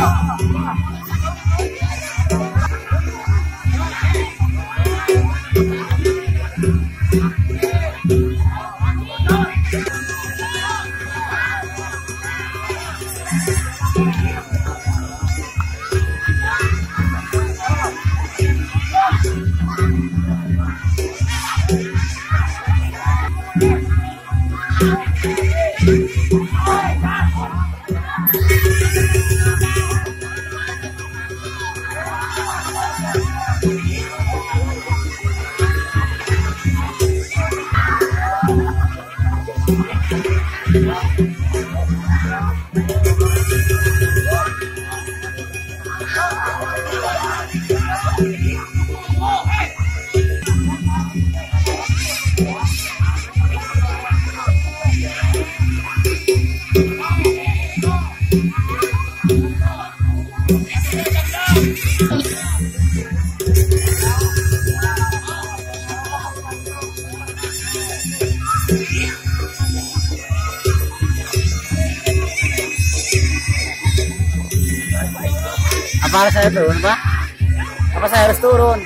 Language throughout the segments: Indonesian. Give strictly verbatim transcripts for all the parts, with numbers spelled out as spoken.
Apa saya turun, Pak? Apa saya harus turun?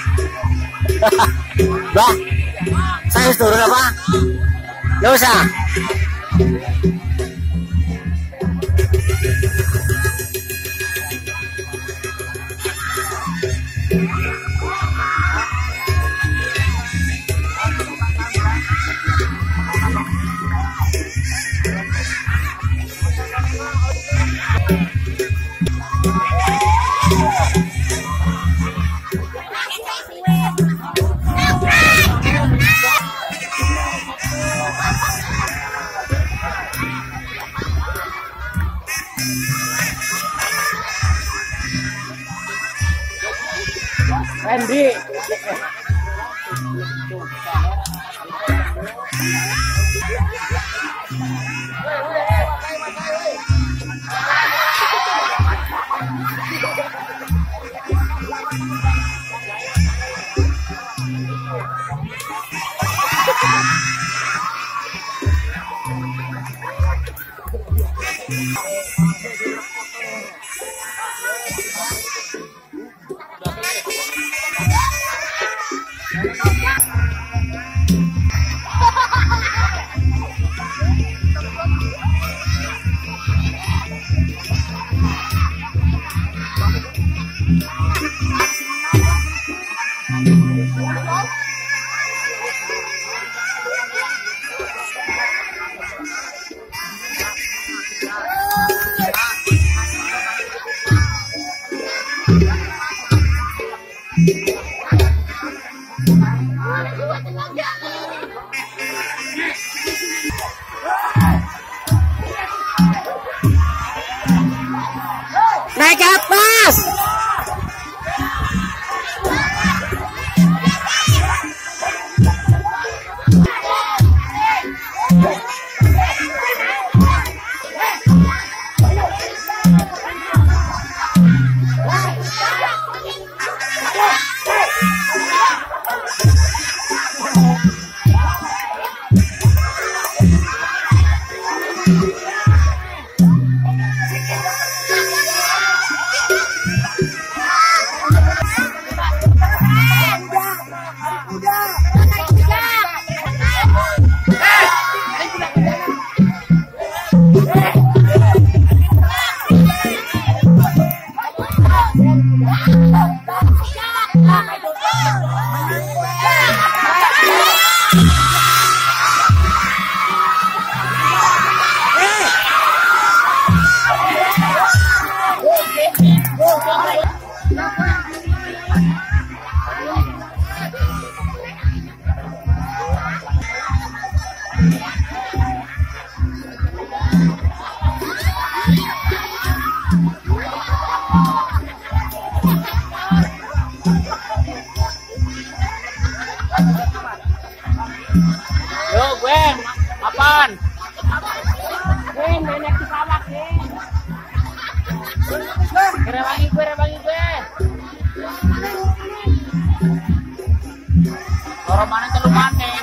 Bah, saya harus turun apa? Gak usah. Randy. Naik ke atas. Yo, Gwen, apaan? Gwen, banyak di sawah, Gwen. Kerewangi gue, rewangi gue. Orang mana telu maneng.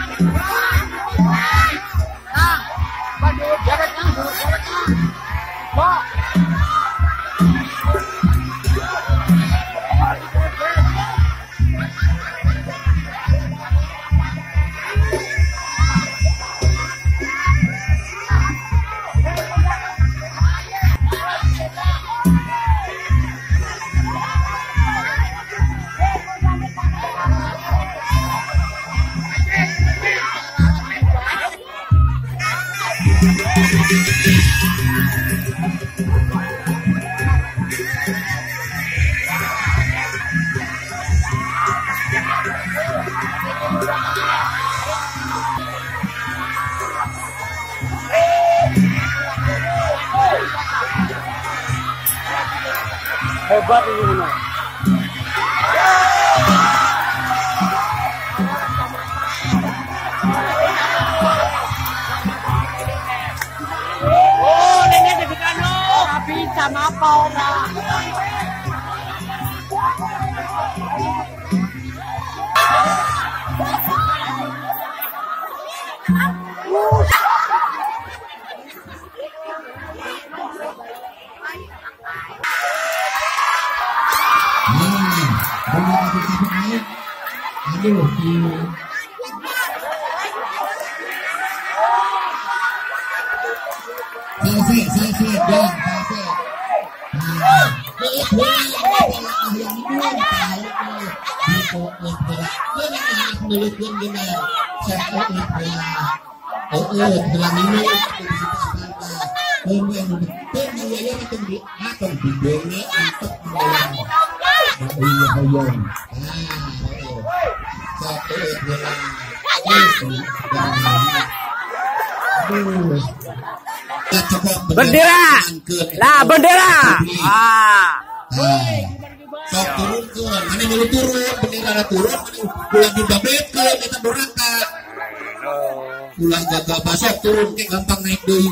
Nah, waduh, jaraknya, jaraknya. Hebat ini benar. Oh, nenek di kano. Tapi sama apa orang? Aduh, selesai, selesai, dong, selesai. Nah, bendera, lah bendera. Ah, sok turun ke, mana mau turun, bendera turun, pulang di babet ke, kita berangkat. Pulang gagal basok turun, kayak gampang naik deh.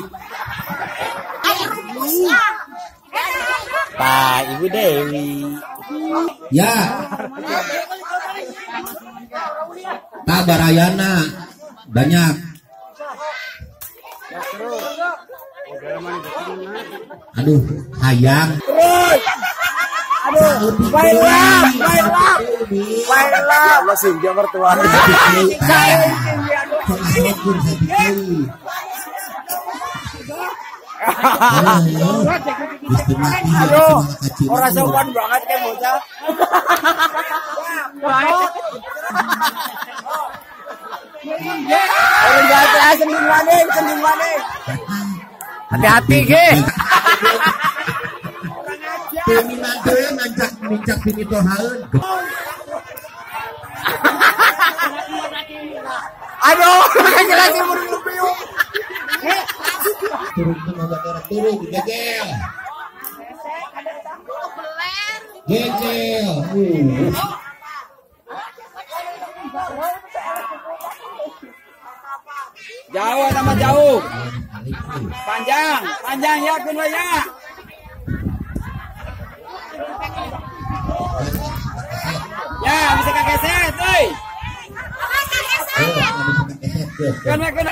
Pak Ibu Dewi. Ya. Tak barayana banyak. Aduh, hayang. Aduh, baiklah, baiklah, baiklah. Masih dia mertua. Aduh, orang sopan banget kan bocah. Orang jatuh sendiri mana, sendiri mana. Hati-hati, ge. Peminade ngancak mincak bini tohaeun. Aduh, jelasin buru-buru. Turun ke negara turun gegel. Gegel. Jauh nama jauh. Panjang, panjang ya kun ya. Ya, bisa kakek set, euy. Kena kena.